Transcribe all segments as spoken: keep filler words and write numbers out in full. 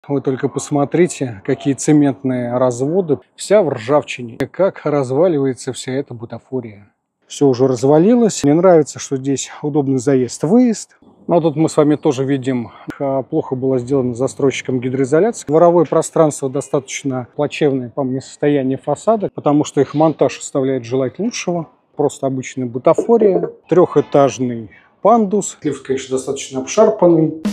Вы только посмотрите, какие цементные разводы. Вся в ржавчине. Как разваливается вся эта бутафория. Все уже развалилось. Мне нравится, что здесь удобный заезд-выезд. Но тут мы с вами тоже видим, плохо было сделано застройщиком гидроизоляции. Дворовое пространство достаточно плачевное по мне состояние фасада, потому что их монтаж оставляет желать лучшего. Просто обычная бутафория. Трехэтажный пандус. Лифт, конечно, достаточно обшарпанный.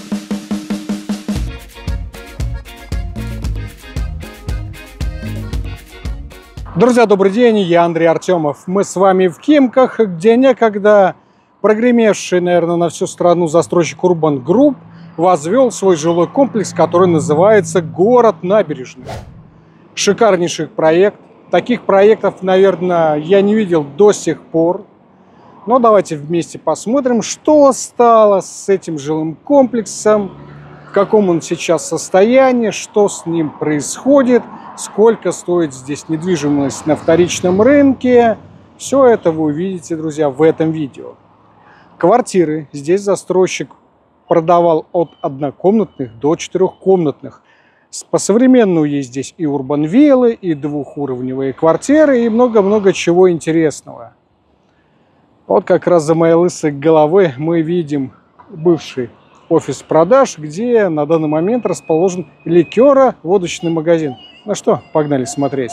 Друзья, добрый день, я Андрей Артемов. Мы с вами в Химках, где некогда прогремевший, наверное, на всю страну застройщик Urban Group возвел свой жилой комплекс, который называется «Город Набережный». Шикарнейший проект. Таких проектов, наверное, я не видел до сих пор. Но давайте вместе посмотрим, что стало с этим жилым комплексом, в каком он сейчас состоянии, что с ним происходит, сколько стоит здесь недвижимость на вторичном рынке. Все это вы увидите, друзья, в этом видео. Квартиры здесь застройщик продавал от однокомнатных до четырехкомнатных. По-современному есть здесь и урбан-виллы, и двухуровневые квартиры, и много-много чего интересного. Вот как раз за моей лысой головой мы видим бывший офис продаж, где на данный момент расположен ликеро-водочный магазин. Ну что, погнали смотреть.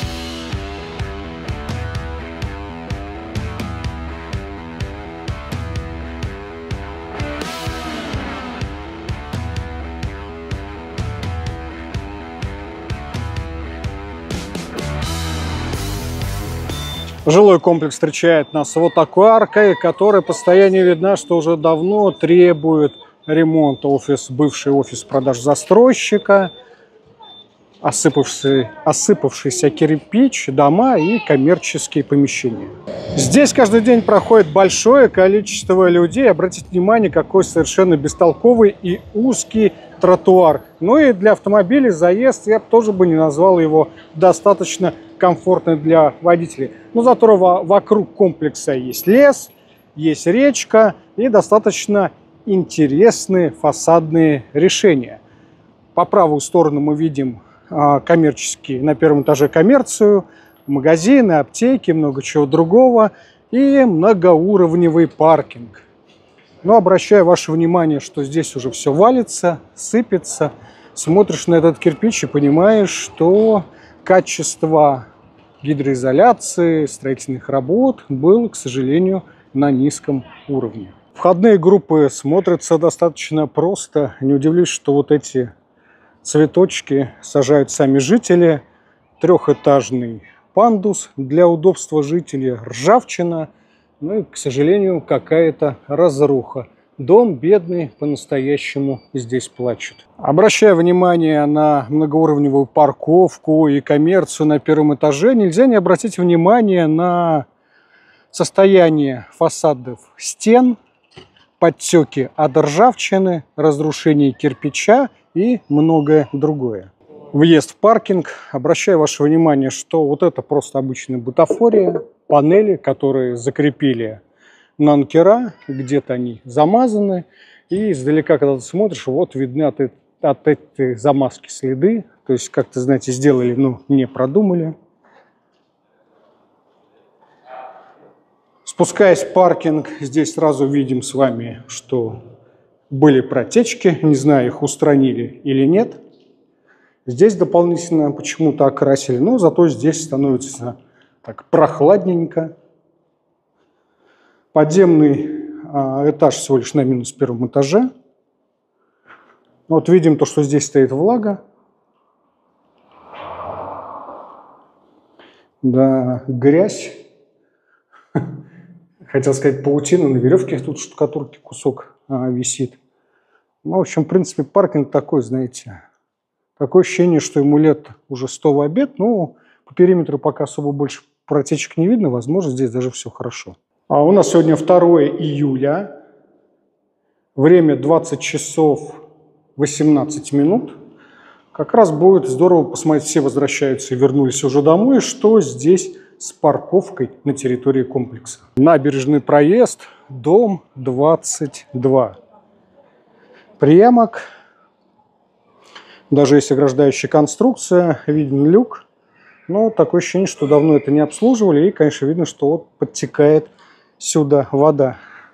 Жилой комплекс встречает нас вот такой аркой, которая постоянно видна, что уже давно требует ремонта. Офис, бывший офис продаж застройщика, осыпавшийся, осыпавшийся кирпич, дома и коммерческие помещения. Здесь каждый день проходит большое количество людей. Обратите внимание, какой совершенно бестолковый и узкий тротуар. Ну и для автомобилей заезд, я бы тоже бы не назвал его достаточно комфортный для водителей. Но зато вокруг комплекса есть лес, есть речка и достаточно интересные фасадные решения. По правую сторону мы видим коммерческие, на первом этаже коммерцию, магазины, аптеки, много чего другого и многоуровневый паркинг. Но обращаю ваше внимание, что здесь уже все валится, сыпется. Смотришь на этот кирпич и понимаешь, что качество гидроизоляции, строительных работ было, к сожалению, на низком уровне. Входные группы смотрятся достаточно просто. Не удивлюсь, что вот эти цветочки сажают сами жители. Трехэтажный пандус для удобства жителей, ржавчина. Ну и, к сожалению, какая-то разруха. Дом бедный, по-настоящему здесь плачет. Обращая внимание на многоуровневую парковку и коммерцию на первом этаже, нельзя не обратить внимание на состояние фасадов стен, подтеки от ржавчины, разрушение кирпича и многое другое. Въезд в паркинг. Обращаю ваше внимание, что вот это просто обычная бутафория, панели, которые закрепили на анкера, где-то они замазаны, и издалека, когда ты смотришь, вот видны от, от этой замазки следы, то есть, как-то, знаете, сделали, но не продумали. Спускаясь в паркинг, здесь сразу видим с вами, что были протечки, не знаю, их устранили или нет. Здесь дополнительно почему-то окрасили, но зато здесь становится так прохладненько. Подземный этаж всего лишь на минус первом этаже. Вот видим то, что здесь стоит влага. Да, грязь. Хотел сказать паутина, на веревке тут штукатурки кусок а, висит. Ну, в общем, в принципе, паркинг такой, знаете, такое ощущение, что ему лет уже сто в обед. Но по периметру пока особо больше протечек не видно. Возможно, здесь даже все хорошо. А у нас сегодня второе июля, время двадцать часов восемнадцать минут. Как раз будет здорово посмотреть, все возвращаются и вернулись уже домой, что здесь с парковкой на территории комплекса. Набережный проезд, дом двадцать два. Приемок. Даже есть ограждающая конструкция, виден люк. Но такое ощущение, что давно это не обслуживали. И, конечно, видно, что вот подтекает сюда вода.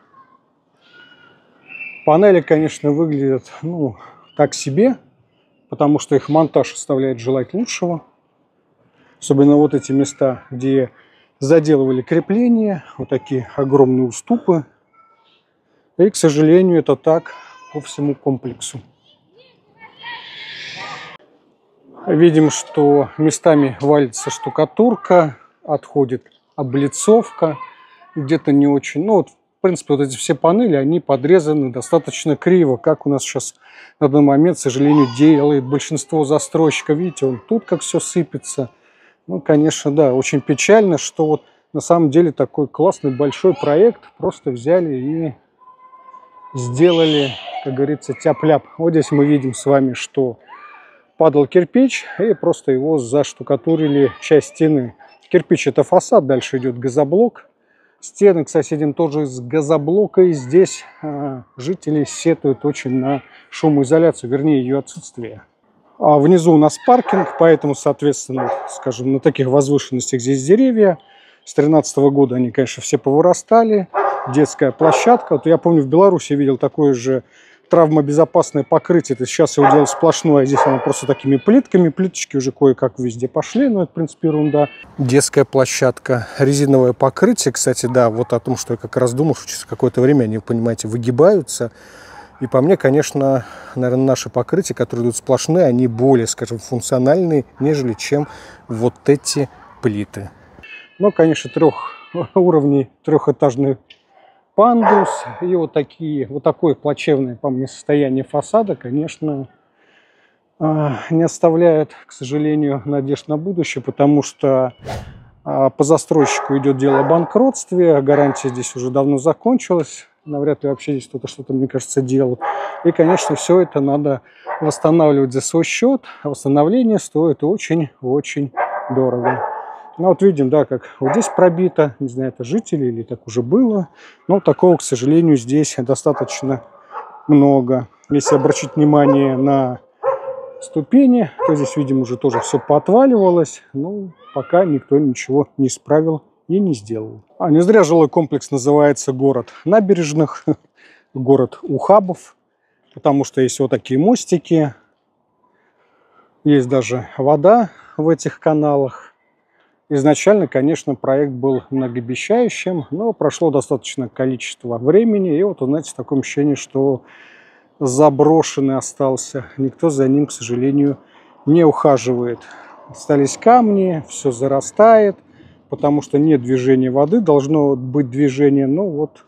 Панели, конечно, выглядят, ну, так себе, потому что их монтаж оставляет желать лучшего. Особенно вот эти места, где заделывали крепления, вот такие огромные уступы. И, к сожалению, это так по всему комплексу. Видим, что местами валится штукатурка, отходит облицовка, где-то не очень. Ну, вот, в принципе, вот эти все панели, они подрезаны достаточно криво, как у нас сейчас на данный момент, к сожалению, делает большинство застройщиков. Видите, он тут как все сыпется. Ну, конечно, да, очень печально, что вот на самом деле такой классный большой проект просто взяли и сделали, как говорится, тяп-ляп. Вот здесь мы видим с вами, что падал кирпич и просто его заштукатурили часть стены. Кирпич — это фасад, дальше идет газоблок. Стены к соседям тоже из газоблока, и здесь а, жители сетуют очень на шумоизоляцию, вернее ее отсутствие. А внизу у нас паркинг, поэтому, соответственно, скажем, на таких возвышенностях здесь деревья. С две тысячи тринадцатого года они, конечно, все повырастали. Детская площадка. Вот я помню, в Беларуси видел такое же травмобезопасное покрытие. Это сейчас его делают сплошное, а здесь оно просто такими плитками. Плиточки уже кое-как везде пошли, но это, в принципе, ерунда. Детская площадка. Резиновое покрытие, кстати, да, вот о том, что я как раз думал, что через какое-то время они, понимаете, выгибаются. И по мне, конечно, наверное, наши покрытия, которые идут сплошные, они более, скажем, функциональные, нежели чем вот эти плиты. Но, конечно, трех уровней, трехэтажный пандус и вот такие, вот такое плачевное, по мне, состояние фасада, конечно, не оставляет, к сожалению, надежд на будущее, потому что по застройщику идет дело о банкротстве, гарантия здесь уже давно закончилась. Навряд ли вообще здесь кто-то что-то, мне кажется, делал. И, конечно, все это надо восстанавливать за свой счет. А восстановление стоит очень-очень дорого. Ну, вот видим, да, как вот здесь пробито. Не знаю, это жители или так уже было. Но такого, к сожалению, здесь достаточно много. Если обратить внимание на ступени, то здесь, видим, уже тоже все поотваливалось. Ну, пока никто ничего не исправил и не сделал. А не зря жилой комплекс называется город набережных, город ухабов, потому что есть вот такие мостики, есть даже вода в этих каналах. Изначально, конечно, проект был многообещающим, но прошло достаточное количество времени, и вот, знаете, такое ощущение, что заброшенный остался. Никто за ним, к сожалению, не ухаживает. Остались камни, все зарастает, потому что нет движения воды, должно быть движение. Ну вот,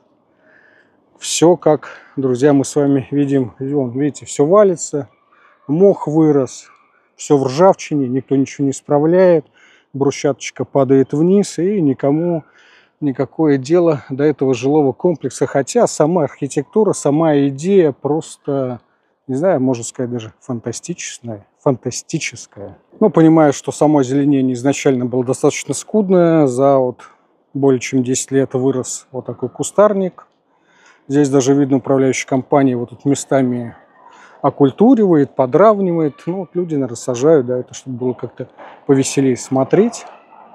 все как, друзья, мы с вами видим. Вон, видите, все валится, мох вырос, все в ржавчине, никто ничего не исправляет. Брусчаточка падает вниз, и никому никакое дело до этого жилого комплекса. Хотя сама архитектура, сама идея просто, не знаю, можно сказать, даже фантастическая. фантастическая. Но понимаю, что само озеленение изначально было достаточно скудное. За вот более чем десять лет вырос вот такой кустарник. Здесь даже видно, управляющая компания вот тут местами окультуривает, подравнивает. Ну, вот люди, наверное, сажают, да, это чтобы было как-то повеселее смотреть.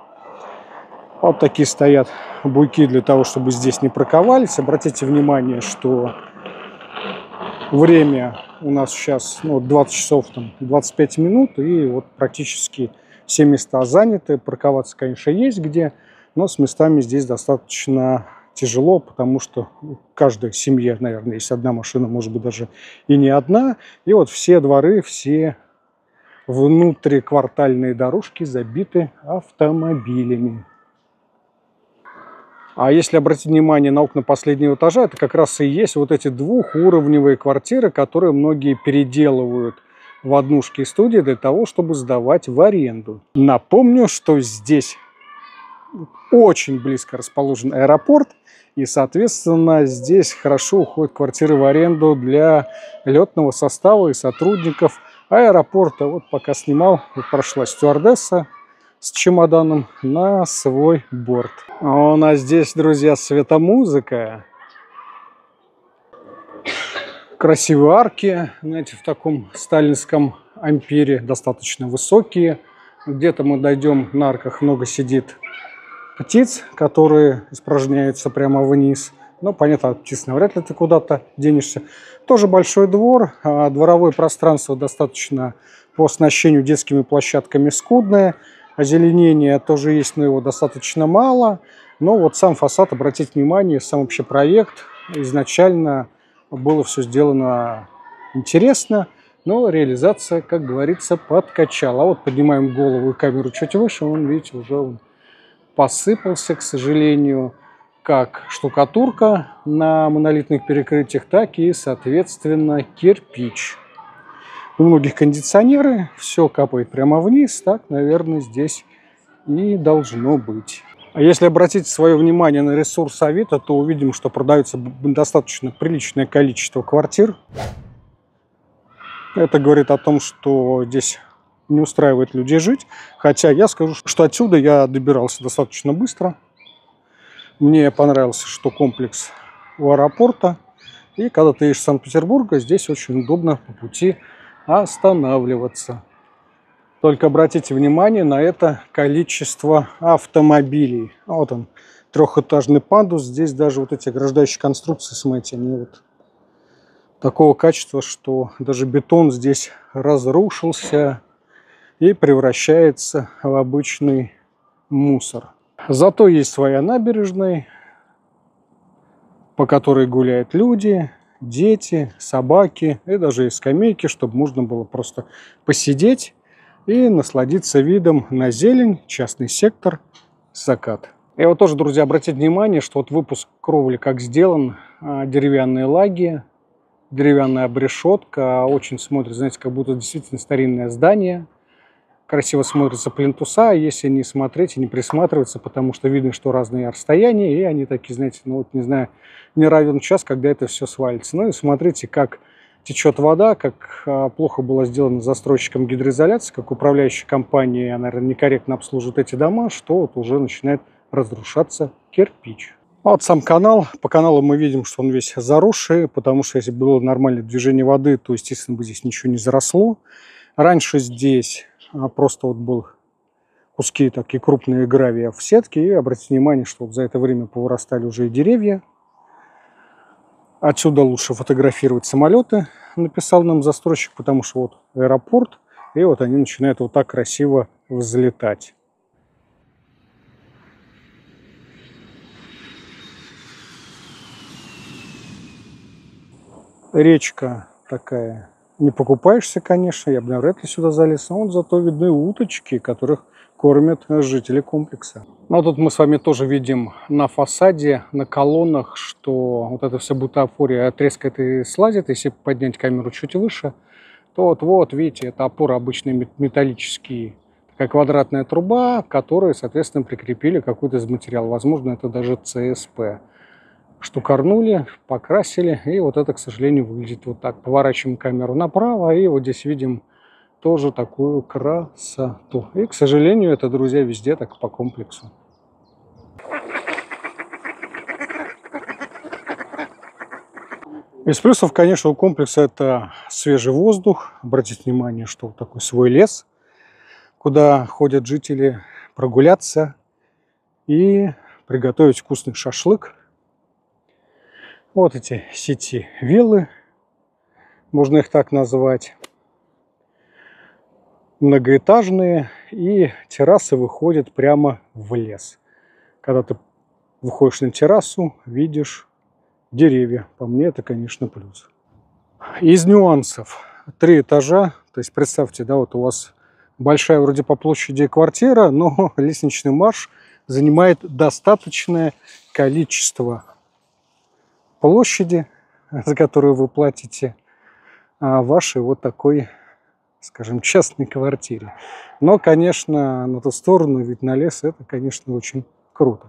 Вот такие стоят буйки для того, чтобы здесь не проковались. Обратите внимание, что время у нас сейчас, ну, двадцать часов, там, двадцать пять минут, и вот практически все места заняты. Парковаться, конечно, есть где, но с местами здесь достаточно тяжело, потому что в каждой семье, наверное, есть одна машина, может быть, даже и не одна. И вот все дворы, все внутриквартальные дорожки забиты автомобилями. А если обратить внимание на окна последнего этажа, это как раз и есть вот эти двухуровневые квартиры, которые многие переделывают в однушки и студии для того, чтобы сдавать в аренду. Напомню, что здесь очень близко расположен аэропорт, и, соответственно, здесь хорошо уходят квартиры в аренду для летного состава и сотрудников аэропорта. Вот пока снимал, прошла стюардесса с чемоданом на свой борт. А у нас здесь, друзья, светомузыка. Красивые арки, знаете, в таком сталинском ампире, достаточно высокие. Где-то мы дойдем, на арках много сидит птиц, которые испражняются прямо вниз. Ну, понятно, от птиц навряд ли ты куда-то денешься. Тоже большой двор, а дворовое пространство достаточно по оснащению детскими площадками скудное. Озеленение тоже есть, но его достаточно мало. Но вот сам фасад, обратите внимание, сам вообще проект, изначально было все сделано интересно, но реализация, как говорится, подкачала. А вот поднимаем голову и камеру чуть выше, он, видите, уже посыпался, к сожалению, как штукатурка на монолитных перекрытиях, так и, соответственно, кирпич. У многих кондиционеры, все капает прямо вниз, так, наверное, здесь и должно быть. А если обратить свое внимание на ресурс Авито, то увидим, что продается достаточно приличное количество квартир. Это говорит о том, что здесь не устраивает людей жить. Хотя я скажу, что отсюда я добирался достаточно быстро. Мне понравился, что комплекс у аэропорта. И когда ты едешь из Санкт-Петербурга, здесь очень удобно по пути останавливаться. Только обратите внимание на это количество автомобилей. Вот он, трехэтажный пандус. Здесь даже вот эти ограждающие конструкции, смотрите, они вот такого качества, что даже бетон здесь разрушился и превращается в обычный мусор. Зато есть своя набережная, по которой гуляют люди, дети, собаки и даже есть скамейки, чтобы можно было просто посидеть и насладиться видом на зелень, частный сектор, закат. И вот тоже, друзья, обратите внимание, что вот выпуск кровли как сделан, деревянные лаги, деревянная обрешетка, очень смотрится, знаете, как будто действительно старинное здание. Красиво смотрятся плинтуса, если не смотреть и не присматриваться, потому что видно, что разные расстояния, и они такие, знаете, ну вот не знаю, не равен час, когда это все свалится. Ну и смотрите, как течет вода, как а, плохо было сделано застройщиком гидроизоляции, как управляющая компания, наверное, некорректно обслуживает эти дома, что вот уже начинает разрушаться кирпич. А вот сам канал. По каналу мы видим, что он весь заросший, потому что если было нормальное движение воды, то, естественно, бы здесь ничего не заросло. Раньше здесь а, просто вот был куски такие крупные гравия в сетке, и обратите внимание, что вот за это время повырастали уже и деревья. Отсюда лучше фотографировать самолеты, написал нам застройщик, потому что вот аэропорт, и вот они начинают вот так красиво взлетать. Речка такая, не покупаешься, конечно, я бы навряд ли сюда залез, а вот зато видны уточки, которых кормят жители комплекса. Ну, тут мы с вами тоже видим на фасаде, на колоннах, что вот эта вся бутафория отрезкает и слазит. Если поднять камеру чуть выше, то вот-вот, видите, это опоры обычные металлические, такая квадратная труба, которую, соответственно, прикрепили какой-то из материала. Возможно, это даже ЦСП. Штукарнули, покрасили, и вот это, к сожалению, выглядит вот так. Поворачиваем камеру направо, и вот здесь видим тоже такую красоту. И, к сожалению, это, друзья, везде так по комплексу. Из плюсов, конечно, у комплекса это свежий воздух. Обратите внимание, что вот такой свой лес, куда ходят жители прогуляться и приготовить вкусный шашлык. Вот эти сити-виллы, можно их так назвать. Многоэтажные, и террасы выходят прямо в лес. Когда ты выходишь на террасу, видишь деревья. По мне это, конечно, плюс. Из нюансов. Три этажа. То есть представьте, да, вот у вас большая вроде по площади квартира, но лестничный марш занимает достаточное количество площади, за которую вы платите вашей вот такой, скажем, частной квартире. Но, конечно, на ту сторону, ведь на лес, это, конечно, очень круто.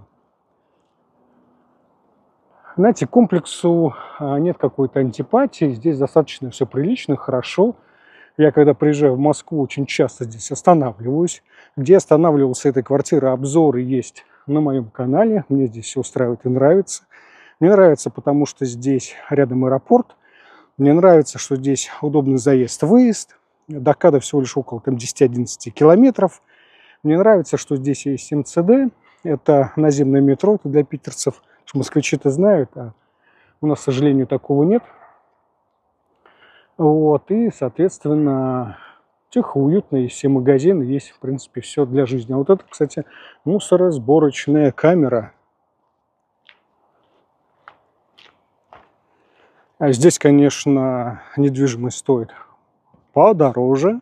Знаете, комплексу нет какой-то антипатии. Здесь достаточно все прилично, хорошо. Я, когда приезжаю в Москву, очень часто здесь останавливаюсь. Где останавливался этой квартиры, обзоры есть на моем канале. Мне здесь все устраивает и нравится. Мне нравится, потому что здесь рядом аэропорт. Мне нравится, что здесь удобный заезд-выезд. До КАДа всего лишь около десяти-одиннадцати километров. Мне нравится, что здесь есть эм цэ дэ. Это наземное метро, это для питерцев. Москвичи-то знают, а у нас, к сожалению, такого нет. Вот, и, соответственно, тихо, уютно, есть все магазины, есть, в принципе, все для жизни. А вот это, кстати, мусоросборочная камера. А здесь, конечно, недвижимость стоит подороже.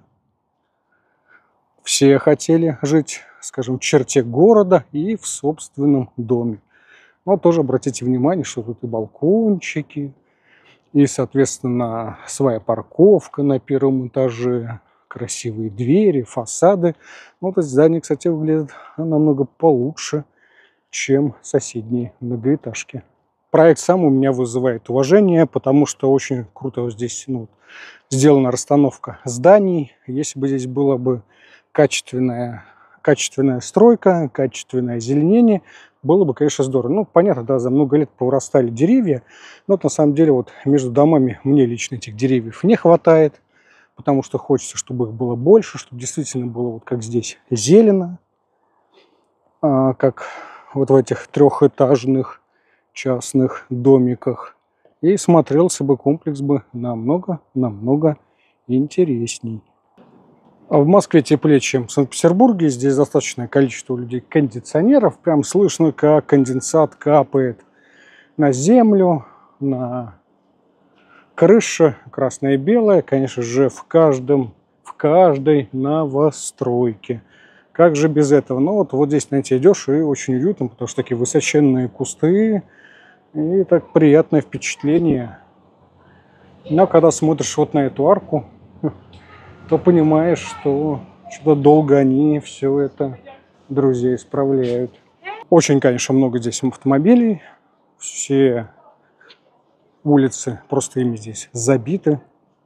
Все хотели жить, скажем, в черте города и в собственном доме. Но тоже обратите внимание, что тут и балкончики, и, соответственно, своя парковка на первом этаже, красивые двери, фасады. Вот это здание, кстати, выглядит намного получше, чем соседние многоэтажки. Проект сам у меня вызывает уважение, потому что очень круто вот здесь ну, сделана расстановка зданий. Если бы здесь была бы качественная, качественная стройка, качественное озеленение, было бы, конечно, здорово. Ну, понятно, да, за много лет повырастали деревья, но вот, на самом деле вот между домами мне лично этих деревьев не хватает, потому что хочется, чтобы их было больше, чтобы действительно было вот как здесь зелено, а, как вот в этих трехэтажных частных домиках, и смотрелся бы комплекс бы намного-намного интересней. А в Москве теплее, чем в Санкт-Петербурге. Здесь достаточное количество людей кондиционеров. Прям слышно, как конденсат капает на землю, на крыше, красное и белое. Конечно же, в каждом, в каждой новостройке. Как же без этого? Ну вот, вот здесь, знаете, идешь и очень уютно, потому что такие высоченные кусты. И так приятное впечатление. Но когда смотришь вот на эту арку, то понимаешь, что что-то долго они все это, друзья, исправляют. Очень, конечно, много здесь автомобилей. Все улицы просто ими здесь забиты.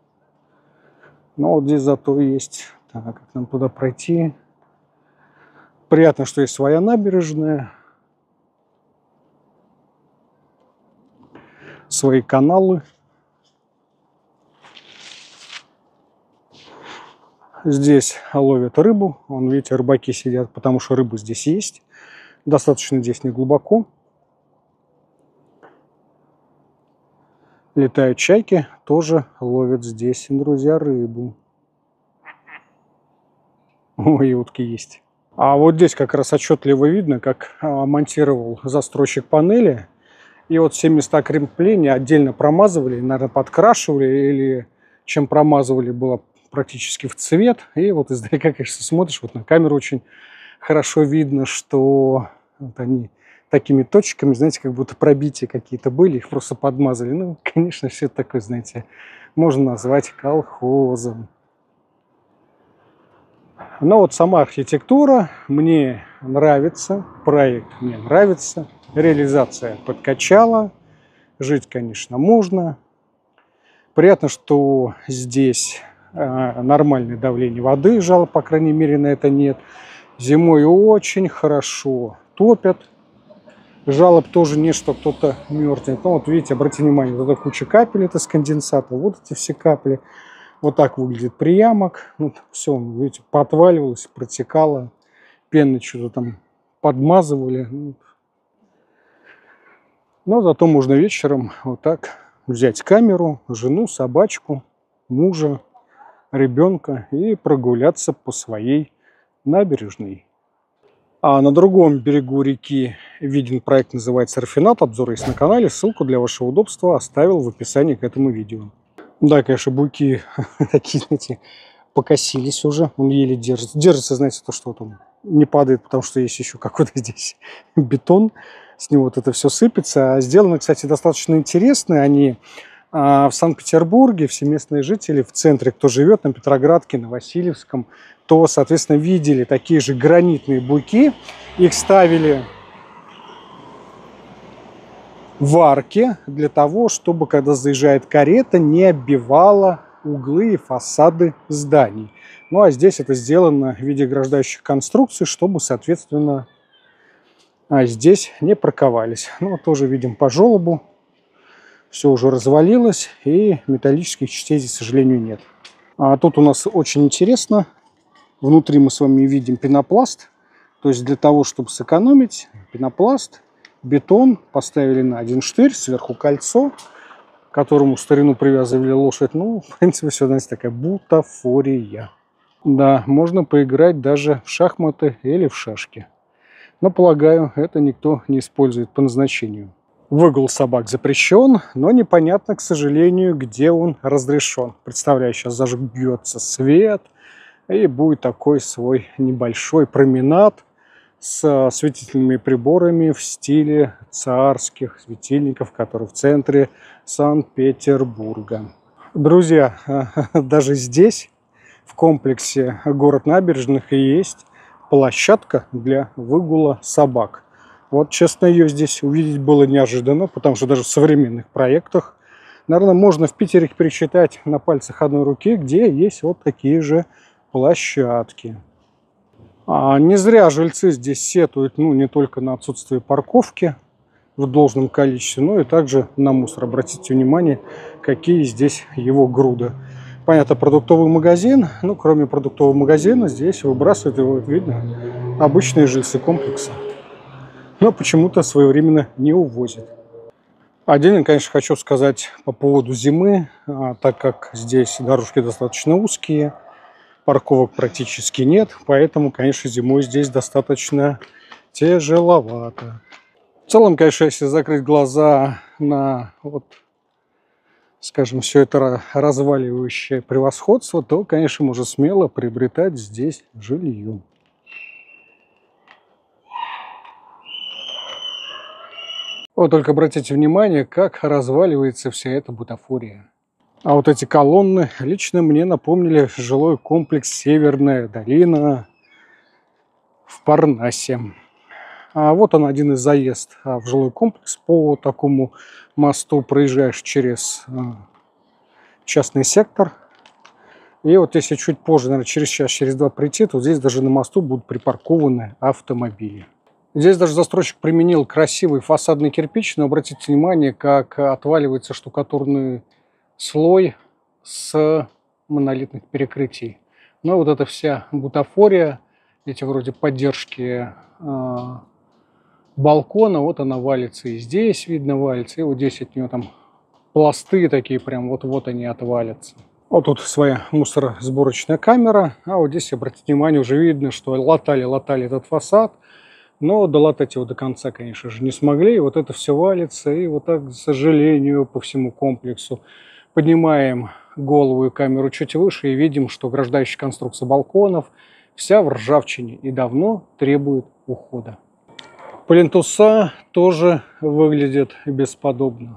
Но вот здесь зато есть... Так, как нам туда пройти? Приятно, что есть своя набережная. Свои каналы. Здесь ловят рыбу. Вон, видите, рыбаки сидят, потому что рыба здесь есть. Достаточно здесь не глубоко. Летают чайки, тоже ловят здесь, друзья, рыбу. Ой, и утки есть. А вот здесь как раз отчетливо видно, как монтировал застройщик панели. И вот все места крепления отдельно промазывали, наверное, подкрашивали, или чем промазывали, было практически в цвет. И вот издалека, конечно, смотришь, вот на камеру очень хорошо видно, что вот они такими точками, знаете, как будто пробития какие-то были, их просто подмазали. Ну, конечно, все это такое, знаете, можно назвать колхозом. Но вот сама архитектура мне нравится, проект мне нравится. Реализация подкачала. Жить, конечно, можно. Приятно, что здесь э, нормальное давление воды. Жалоб, по крайней мере, на это нет. Зимой очень хорошо топят. Жалоб тоже нет, что кто-то мерзнет. Ну, вот видите, обратите внимание, вот эта куча капель, это с конденсата. Вот эти все капли. Вот так выглядит приямок. Вот все, видите, поотваливалось, протекало. Пены что-то там подмазывали. Но зато можно вечером вот так взять камеру, жену, собачку, мужа, ребенка и прогуляться по своей набережной. А на другом берегу реки виден проект, называется «Рафинад». Обзор есть на канале. Ссылку для вашего удобства оставил в описании к этому видео. Да, конечно, буйки такие, знаете, покосились уже. Он еле держится. Держится, знаете, то, что там не падает, потому что есть еще какой-то здесь бетон. С него вот это все сыпется. Сделано, кстати, достаточно интересно. Они а, в Санкт-Петербурге, все местные жители в центре, кто живет на Петроградке, на Васильевском, то, соответственно, видели такие же гранитные буйки. Их ставили в арке для того, чтобы, когда заезжает карета, не оббивала углы и фасады зданий. Ну, а здесь это сделано в виде ограждающих конструкций, чтобы, соответственно, а здесь не парковались. Ну, тоже видим по желобу. Все уже развалилось, и металлических частей здесь, к сожалению, нет. А тут у нас очень интересно. Внутри мы с вами видим пенопласт. То есть для того, чтобы сэкономить, пенопласт, бетон поставили на один штырь, сверху кольцо, к которому в старину привязывали лошадь. Ну, в принципе, все, знаете, такая бутафория. Да, можно поиграть даже в шахматы или в шашки. Но, полагаю, это никто не использует по назначению. Выгул собак запрещен, но непонятно, к сожалению, где он разрешен. Представляю, сейчас зажгется свет, и будет такой свой небольшой променад с осветительными приборами в стиле царских светильников, которые в центре Санкт-Петербурга. Друзья, даже здесь, в комплексе город Набережных, и есть площадка для выгула собак. Вот, честно, ее здесь увидеть было неожиданно, потому что даже в современных проектах, наверное, можно в Питере их пересчитать на пальцах одной руки, где есть вот такие же площадки. А не зря жильцы здесь сетуют, ну, не только на отсутствие парковки в должном количестве, но и также на мусор. Обратите внимание, какие здесь его груды. Понятно, продуктовый магазин, ну, кроме продуктового магазина, здесь выбрасывают его, видно, обычные жильцы комплекса. Но почему-то своевременно не увозят. Отдельно, конечно, хочу сказать по поводу зимы, а, так как здесь дорожки достаточно узкие, парковок практически нет, поэтому, конечно, зимой здесь достаточно тяжеловато. В целом, конечно, если закрыть глаза на, вот, скажем, все это разваливающее превосходство, то, конечно, можно смело приобретать здесь жилье. Вот только обратите внимание, как разваливается вся эта бутафория. А вот эти колонны лично мне напомнили жилой комплекс «Северная долина» в Парнасе. А вот он, один из заезд в жилой комплекс. По такому мосту проезжаешь через частный сектор. И вот если чуть позже, наверное, через час, через два прийти, то здесь даже на мосту будут припаркованы автомобили. Здесь даже застройщик применил красивый фасадный кирпич, но обратите внимание, как отваливается штукатурный слой с монолитных перекрытий. Но вот эта вся бутафория, эти вроде поддержки э, балкона, вот она валится и здесь, видно, валится, и вот здесь от нее там пласты такие, прям вот-вот они отвалятся. Вот тут своя мусоросборочная камера, а вот здесь, обратите внимание, уже видно, что латали-латали этот фасад. Но долатать его до конца, конечно же, не смогли. И вот это все валится. И вот так, к сожалению, по всему комплексу поднимаем голову и камеру чуть выше и видим, что ограждающая конструкция балконов вся в ржавчине и давно требует ухода. Плинтуса тоже выглядят бесподобно.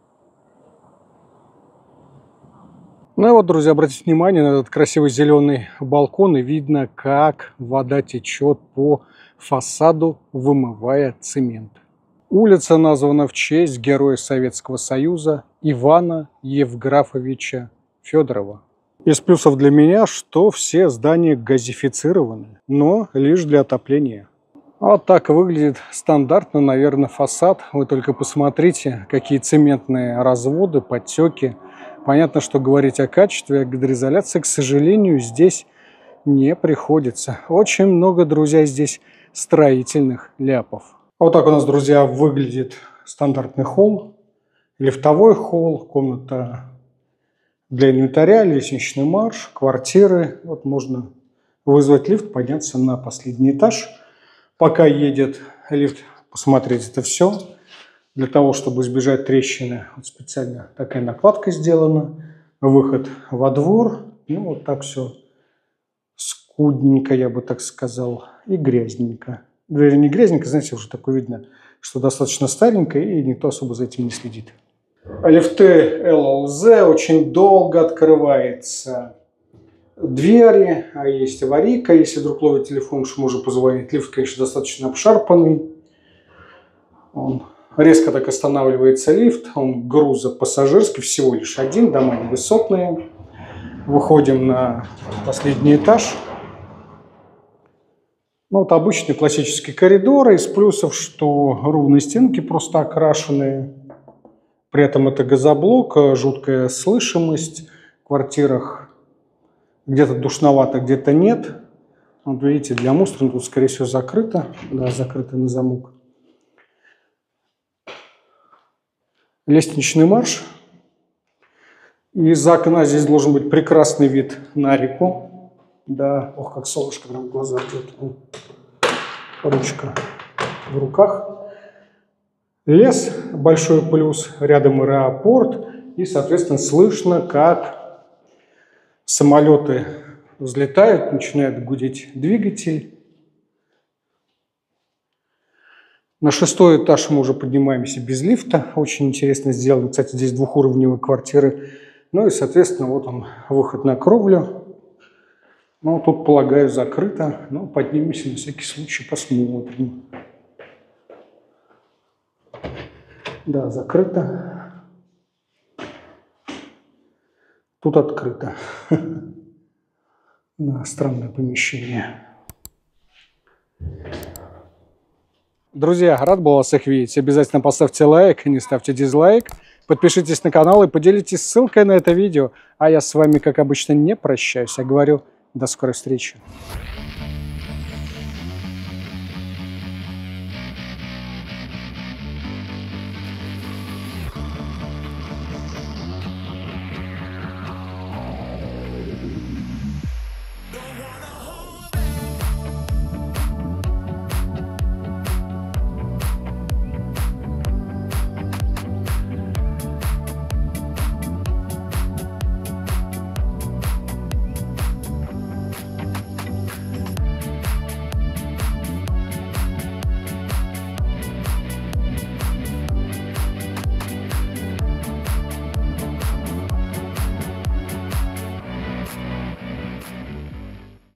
Ну и вот, друзья, обратите внимание на этот красивый зеленый балкон, и видно, как вода течет по фасаду, вымывая цемент. Улица названа в честь героя Советского Союза Ивана Евграфовича Федорова. Из плюсов для меня, что все здания газифицированы, но лишь для отопления. Вот так выглядит стандартно, наверное, фасад. Вы только посмотрите, какие цементные разводы, подтеки. Понятно, что говорить о качестве гидроизоляции, к сожалению, здесь не приходится. Очень много, друзья, здесь строительных ляпов. Вот так у нас, друзья, выглядит стандартный холл, лифтовой холл, комната для инвентаря, лестничный марш, квартиры. Вот можно вызвать лифт, подняться на последний этаж. Пока едет лифт, посмотреть это все. Для того, чтобы избежать трещины, вот специально такая накладка сделана. Выход во двор. Ну, вот так все скудненько, я бы так сказал, и грязненько. Дверь не грязненько, знаете, уже такое видно, что достаточно старенькая, и никто особо за этим не следит. Лифты эл эл зет очень долго открывается. Двери, а есть аварийка, если вдруг ловит телефон, что можно позвонить. Лифт, конечно, достаточно обшарпанный. Он резко так останавливается лифт, он грузопассажирский, всего лишь один, дома невысотные. Выходим на последний этаж. Ну, вот обычный классический коридор. Из плюсов, что ровные стенки просто окрашенные. При этом это газоблок, жуткая слышимость в квартирах. Где-то душновато, где-то нет. Вот видите, для мусора тут, скорее всего, закрыто. Да, закрыто на замок. Лестничный марш. Из окна здесь должен быть прекрасный вид на реку. Да, ох, как солнышко нам в глаза бьет. Ручка в руках. Лес, большой плюс, рядом аэропорт. И, соответственно, слышно, как самолеты взлетают, начинает гудеть двигатель. На шестой этаж мы уже поднимаемся без лифта. Очень интересно сделано. Кстати, здесь двухуровневые квартиры. Ну и, соответственно, вот он, выход на кровлю. Ну, тут, полагаю, закрыто. Но поднимемся на всякий случай, посмотрим. Да, закрыто. Тут открыто. Да, странное помещение. Друзья, рад был вас всех видеть. Обязательно поставьте лайк, не ставьте дизлайк. Подпишитесь на канал и поделитесь ссылкой на это видео. А я с вами, как обычно, не прощаюсь, а говорю до скорой встречи.